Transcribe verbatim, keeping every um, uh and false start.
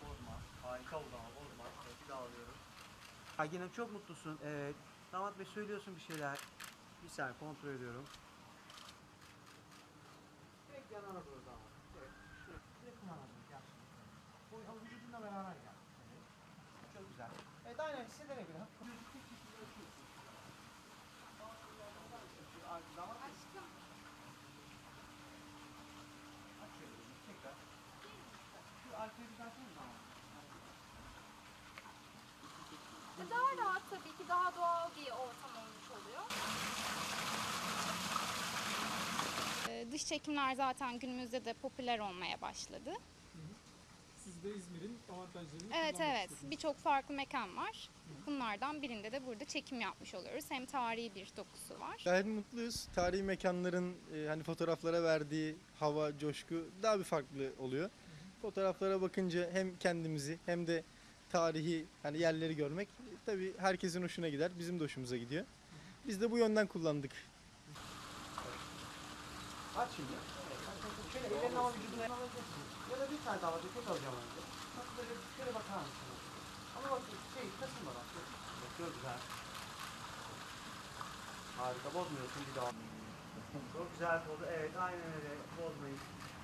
Bozma. Harika oldu ama bozma. Evet, bir daha alıyorum. Aydin Hanım çok mutlusun. Evet. Damat Bey söylüyorsun bir şeyler. Bir saniye kontrol ediyorum. Evet yanına doğru damat. Evet. Şöyle yakın yana doğru gel. Bu vücudunla beraber gel. Evet. Çok güzel. Evet aynen hissederek göre. Gözlük şekilde açıyorsun. Aşkım. Açıyorum. Tekrar. Şu arkaya bir bakayım damat. Daha rahat tabii ki, daha doğal bir ortam olmuş oluyor. Ee, dış çekimler zaten günümüzde de popüler olmaya başladı. Hı hı. Siz de İzmir'in avantajlarını Evet kullanmak evet, istediniz. birçok farklı mekan var. Bunlardan birinde de burada çekim yapmış oluyoruz. Hem tarihi bir dokusu var. Gayet mutluyuz. Tarihi mekanların e, hani fotoğraflara verdiği hava, coşku daha bir farklı oluyor. Fotoğraflara bakınca hem kendimizi hem de tarihi hani yerleri görmek e, tabii herkesin hoşuna gider. Bizim de hoşumuza gidiyor. Biz de bu yönden kullandık. Aç şimdi. Evet. Şöyle ellerini ama vücuduna alabilirsin. Ya da bir tane daha tek alacağım önce. Bak böyle şöyle bakar mısın? Ama bak şey kasılmadan. Evet, çok güzel. Harika bozmuyorsun bir daha. Çok güzel oldu. Evet aynen öyle. Bozmayın.